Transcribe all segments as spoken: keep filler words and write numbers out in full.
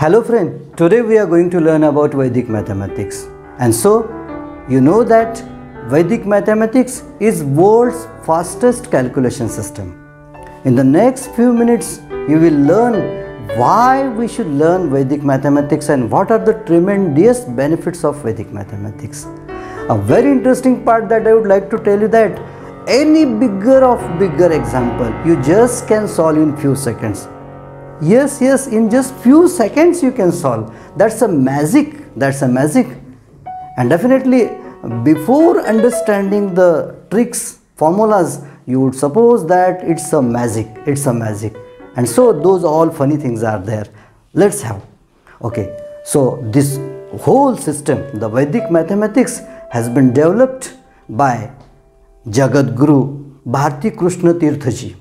Hello friend, today we are going to learn about Vedic mathematics. And so, you know that Vedic mathematics is world's fastest calculation system. In the next few minutes, you will learn why we should learn Vedic mathematics and what are the tremendous benefits of Vedic mathematics. A very interesting part that I would like to tell you that any bigger of bigger example you just can solve in few seconds. Yes, yes, in just few seconds you can solve. That's a magic, that's a magic. And definitely before understanding the tricks, formulas, you would suppose that it's a magic, it's a magic. And so those all funny things are there. Let's have. Okay, so this whole system, the Vedic mathematics, has been developed by Jagat Guru Bharti Krishna Tirtha Ji,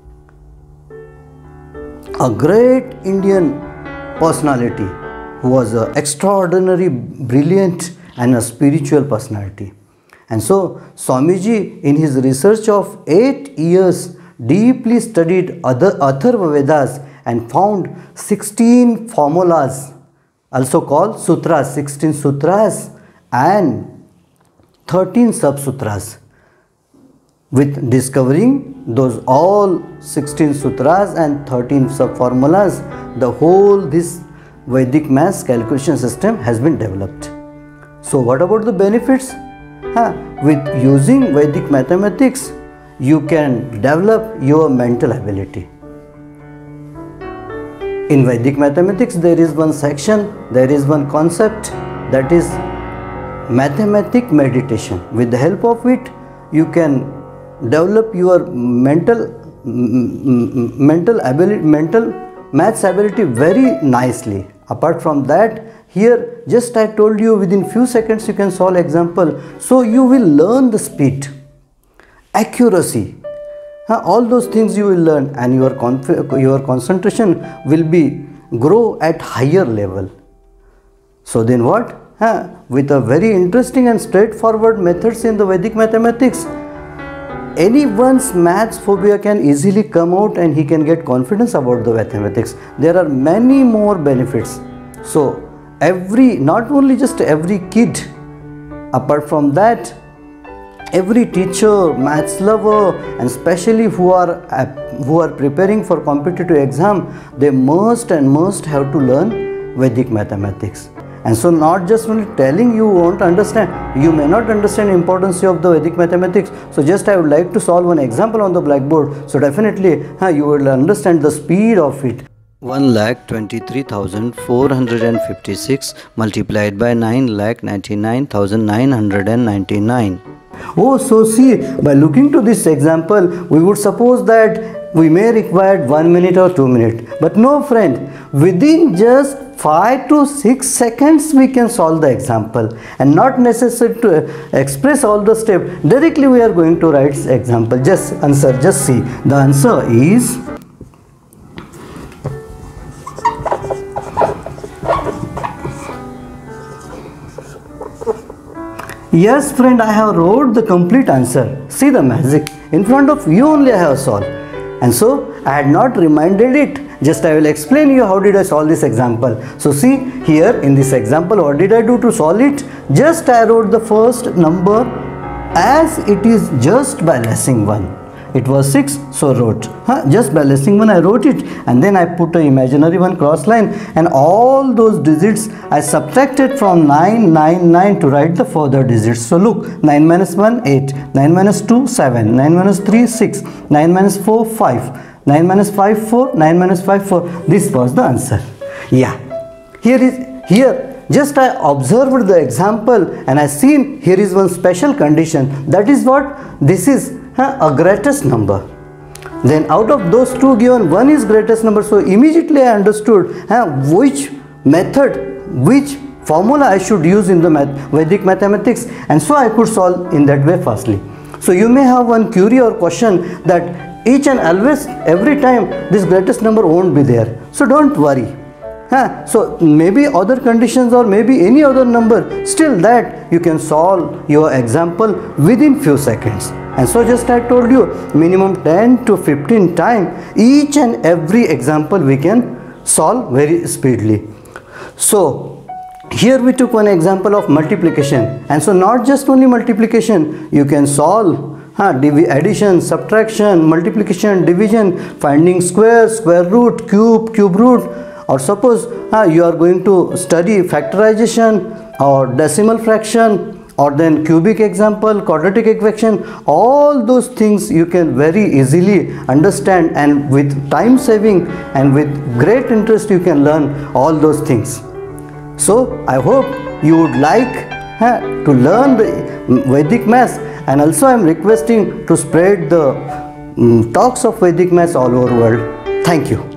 a great Indian personality who was an extraordinary, brilliant and a spiritual personality. And so Swamiji, in his research of eight years, deeply studied other Atharva Vedas and found sixteen formulas, also called sutras, sixteen sutras and thirteen sub-sutras. With discovering those all sixteen sutras and thirteen sub-formulas, the whole this Vedic maths calculation system has been developed. So what about the benefits? Huh? With using Vedic mathematics, you can develop your mental ability. In Vedic mathematics, there is one section, there is one concept, that is mathematic meditation. With the help of it, you can develop your mental mental ability, mental maths ability very nicely. Apart from that, here just I told you within few seconds you can solve example. So you will learn the speed, accuracy, huh? All those things you will learn, and your your concentration will be grow at higher level. So then what? Huh? With a very interesting and straightforward methods in the Vedic mathematics, anyone's maths phobia can easily come out and he can get confidence about the mathematics. There are many more benefits. So every, not only just every kid, apart from that, every teacher, maths lover, and especially who are who are preparing for competitive exam, they must and must have to learn Vedic mathematics. And so not just only telling you won't understand, you may not understand the importance of the Vedic mathematics. So just I would like to solve one example on the blackboard. So definitely huh, you will understand the speed of it. one lakh twenty-three thousand four hundred fifty-six multiplied by nine lakh ninety-nine thousand nine hundred ninety-nine. Oh, so see, by looking to this example, we would suppose that we may require one minute or two minutes. But no friend, within just five to six seconds we can solve the example, and not necessary to express all the steps. Directly we are going to write example. Just answer, just see. The answer is yes friend, I have wrote the complete answer. See the magic. In front of you only I have solved. And so I had not reminded it. Just I will explain you how did I solve this example. So see here in this example, what did I do to solve it? Just I wrote the first number as it is just by lessing one. It was six, so wrote. Huh? Just by lessing one I wrote it, and then I put an imaginary one cross line, and all those digits I subtracted from nine nine nine to write the further digits. So look, nine minus one, eight, nine minus two, seven, nine minus three, six, nine minus four, five, nine minus five, four, nine minus five, four. This was the answer. Yeah, here is here just I observed the example and I seen here is one special condition. That is what this is. Huh, a greatest number. Then out of those two given, one is greatest number. So immediately I understood huh, which method, which formula I should use in the math, Vedic mathematics, and so I could solve in that way firstly. So you may have one query or question that each and always, every time this greatest number won't be there. So don't worry. Huh? So maybe other conditions or maybe any other number, still that you can solve your example within few seconds. And so just I told you, minimum ten to fifteen times each and every example we can solve very speedily. So here we took one example of multiplication, and so not just only multiplication, you can solve Huh, addition, subtraction, multiplication, division, finding square, square root, cube, cube root, or suppose huh, you are going to study factorization or decimal fraction, or then cubic example, quadratic equation. All those things you can very easily understand, and with time saving and with great interest you can learn all those things. So I hope you would like huh, to learn the Vedic maths, and also I am requesting to spread the um, talks of Vedic maths all over the world. Thank you.